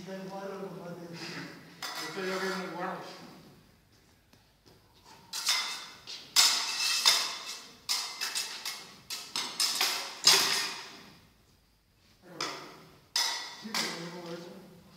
del guarro, compadre. Esto yo que es muy guarro. Sí, pero no como eso.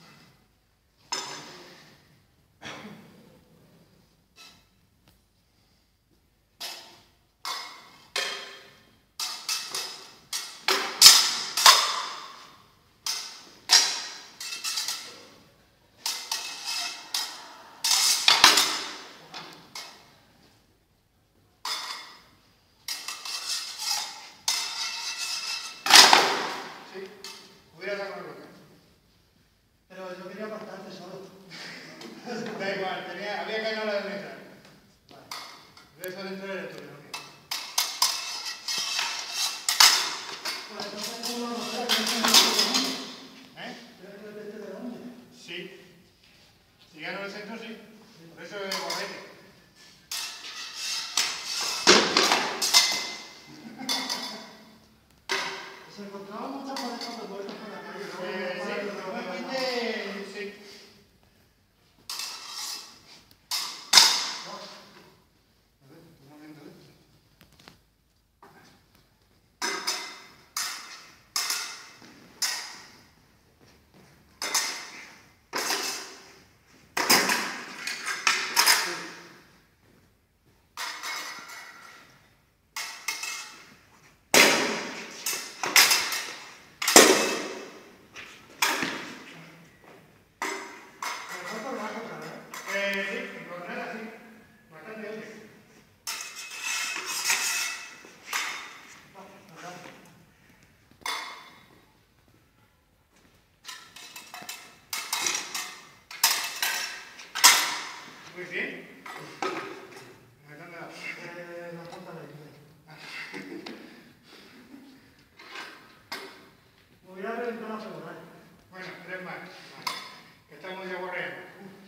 Sí, hubiera dado con loca. Pero yo quería apartarte solo. Da igual, había que ganar la de mesa. Vale. Eso dentro del tuyo, ¿no? Pues entonces, ¿cómo lo vamos a hacer? ¿Eh? ¿Quieres que le peste de dónde? Sí. Si gano el centro, sí. Por eso es guardete. Se encontraban muchas parejas de vueltas por la calle. Sí, normalmente sí. A ver, un momento, sí, encontrar así. Bastante útil. Muy bien. ¿Me han dado? La falta de ayuda. Me voy a reventar la femoral. Bueno, 3 más. Vale. Que estamos ya guarreando.